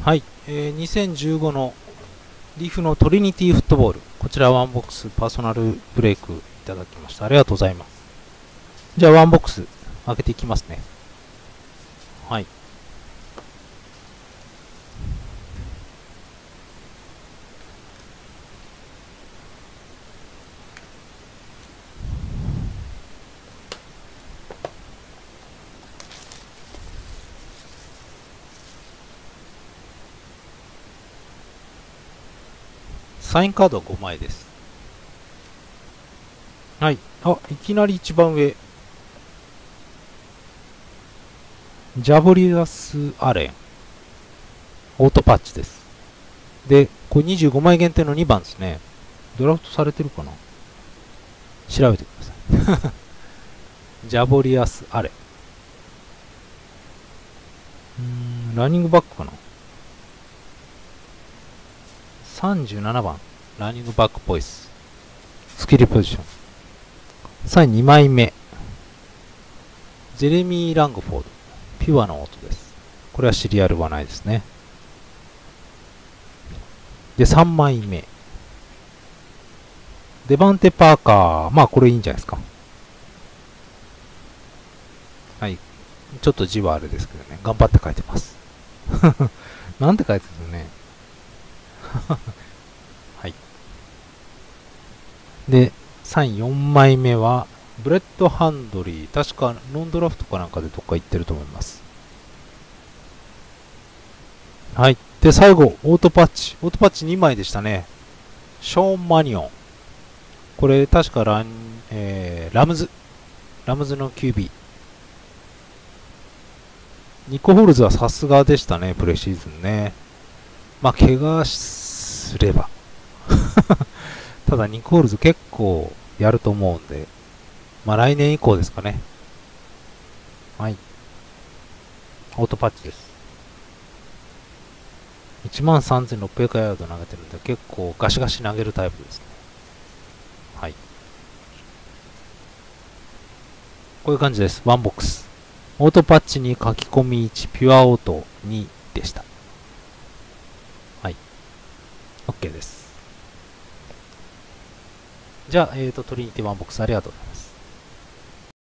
はい、2015のリーフのトリニティフットボール、こちらワンボックスパーソナルブレイクいただきました。ありがとうございます。じゃあワンボックス開けていきますね。はい。サインカードは5枚です。はい。あ、いきなり一番上。ジャブリアス・アレン。オートパッチです。で、これ25枚限定の2番ですね。ドラフトされてるかな？調べてください。ジャボリアス・アレン。ランニングバックかな？ 37 番。ランニングバックっぽいです。スキルポジション。さらに2枚目。ジェレミー・ラングフォード。ピュアの音です。これはシリアルはないですね。で、3枚目。デバンテ・パーカー。まあ、これいいんじゃないですか。はい。ちょっと字はあれですけどね。頑張って書いてます。なんて書いてるのね。はい。で、3、4枚目は、ブレッド・ハンドリー。確か、ノンドラフトかなんかでどっか行ってると思います。はい。で、最後、オートパッチ。オートパッチ2枚でしたね。ショーン・マニオン。これ、確かラムズの QB。ニコ・ホルズはさすがでしたね、プレシーズンね。まあ、怪我すれば。ただ、ニコ・ホルズ結構やると思うんで、まあ、来年以降ですかね。はい。オートパッチです。13,600ヤード投げてるんで、結構ガシガシ投げるタイプですね。はい。こういう感じです。ワンボックス。オートパッチに書き込み1、ピュアオート2でした。はい。OK です。じゃあ、トリニティワンボックスありがとうございます。